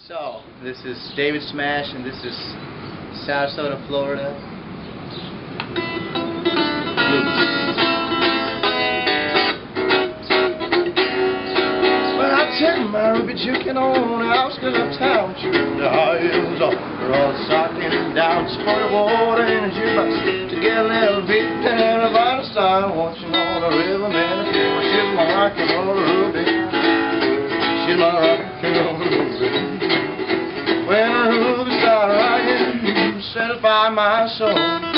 So, this is David Smash, and this is Sarasota, Florida. Well, I took my ruby chicken on the outskirts of town, shooting the high heels off, all socking down, sporty water in a jukebox, to get a little beat and everybody style, watching on the river, man, she's my rock and roll ruby, she's my rock and roll ruby. When the ruby started rocking, satisfy my soul.